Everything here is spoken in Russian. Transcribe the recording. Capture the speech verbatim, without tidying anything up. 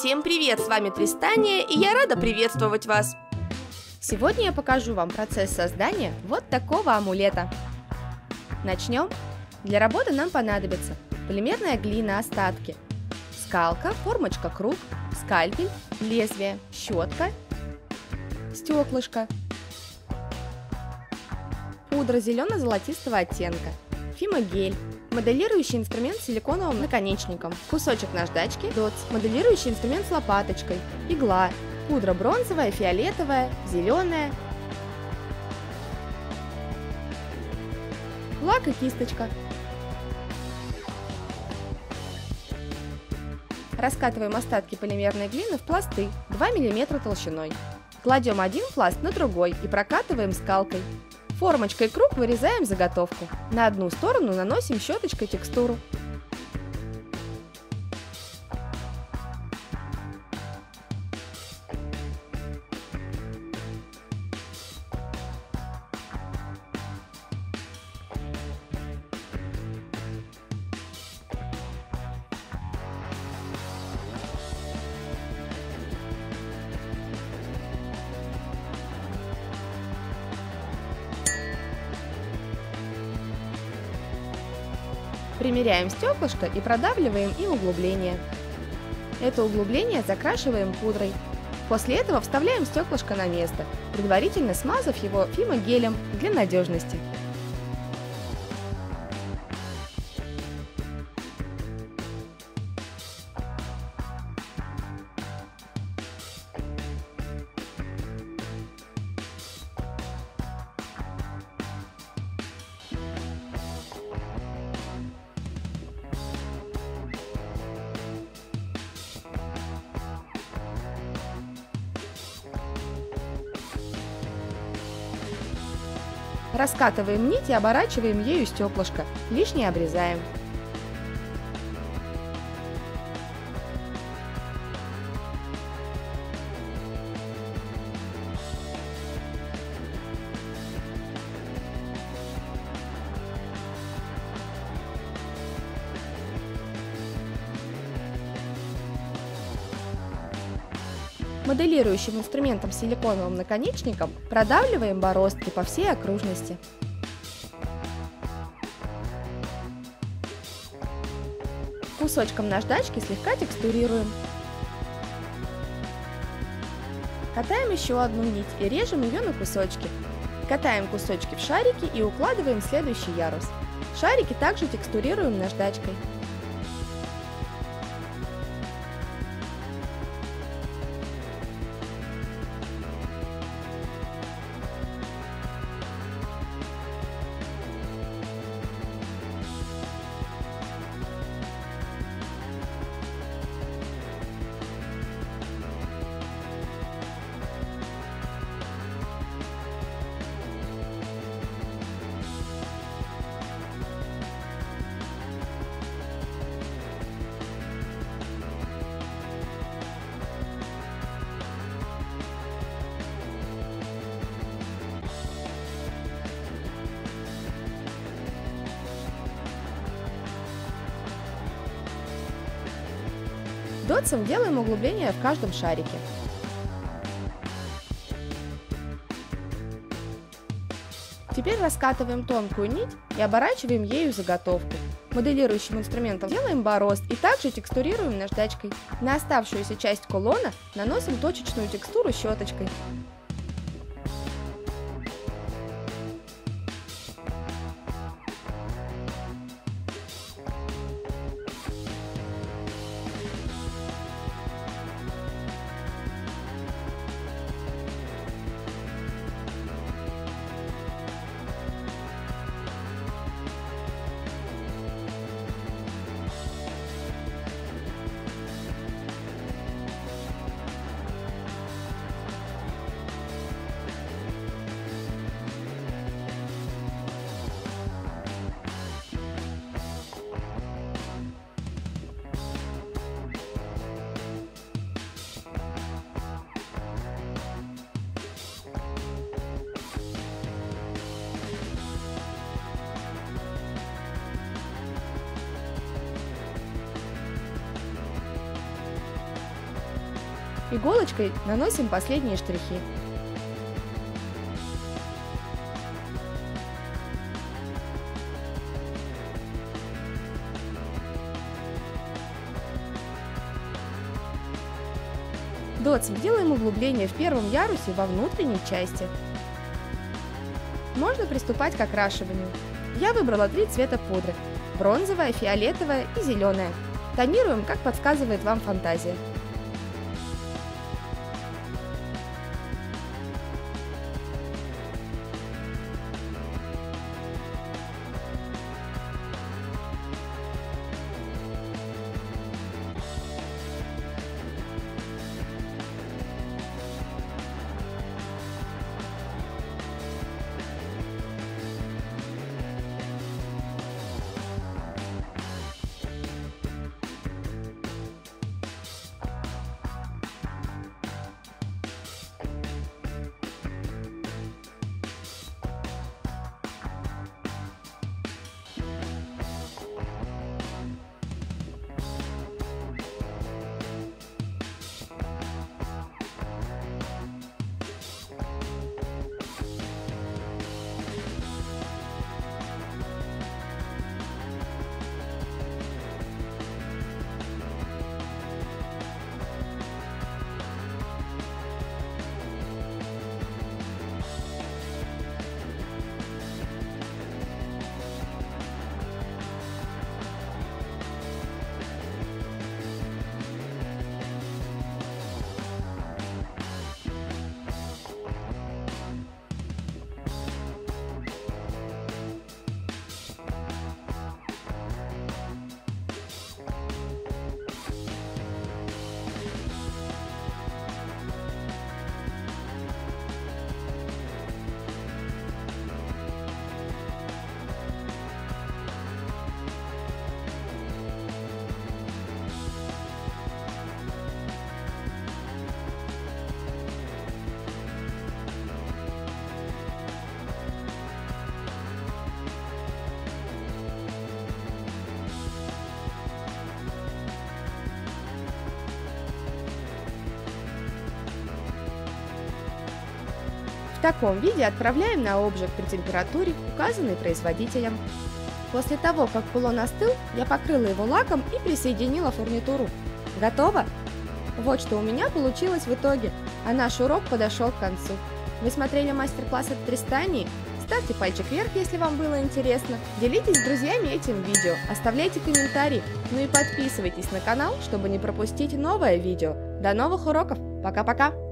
Всем привет, с вами Тристания, и я рада приветствовать вас. Сегодня я покажу вам процесс создания вот такого амулета. Начнем. Для работы нам понадобится полимерная глина, остатки, скалка, формочка круг, скальпель, лезвие, щетка, стеклышко, пудра зелено-золотистого оттенка, фимогель, моделирующий инструмент с силиконовым наконечником, кусочек наждачки, дотс, моделирующий инструмент с лопаточкой, игла, пудра бронзовая, фиолетовая, зеленая, лак и кисточка. Раскатываем остатки полимерной глины в пласты два миллиметра толщиной. Кладем один пласт на другой и прокатываем скалкой. Формочкой круг вырезаем заготовку. На одну сторону наносим щеточкой текстуру. Примеряем стеклышко и продавливаем им углубление. Это углубление закрашиваем пудрой. После этого вставляем стеклышко на место, предварительно смазав его фимогелем для надежности. Раскатываем нить и оборачиваем ею стеклышко, лишнее обрезаем. Моделирующим инструментом с силиконовым наконечником продавливаем бороздки по всей окружности. Кусочком наждачки слегка текстурируем. Катаем еще одну нить и режем ее на кусочки. Катаем кусочки в шарики и укладываем в следующий ярус. Шарики также текстурируем наждачкой. Дотсом делаем углубление в каждом шарике. Теперь раскатываем тонкую нить и оборачиваем ею заготовку. Моделирующим инструментом делаем борозд и также текстурируем наждачкой. На оставшуюся часть кулона наносим точечную текстуру щеточкой. Иголочкой наносим последние штрихи. Дотсом делаем углубление в первом ярусе во внутренней части. Можно приступать к окрашиванию. Я выбрала три цвета пудры – бронзовая, фиолетовая и зеленая. Тонируем, как подсказывает вам фантазия. В таком виде отправляем на обжиг при температуре, указанной производителем. После того, как кулон остыл, я покрыла его лаком и присоединила фурнитуру. Готово? Вот что у меня получилось в итоге, а наш урок подошел к концу. Вы смотрели мастер-класс от Тристании? Ставьте пальчик вверх, если вам было интересно. Делитесь с друзьями этим видео, оставляйте комментарии, ну и подписывайтесь на канал, чтобы не пропустить новое видео. До новых уроков! Пока-пока!